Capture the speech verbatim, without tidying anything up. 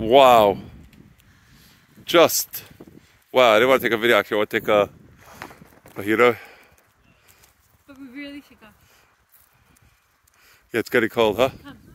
Wow. Just. Wow, I didn't want to take a video actually. I want to take a mojito. But we really should go. Yeah, it's getting cold, huh? Come.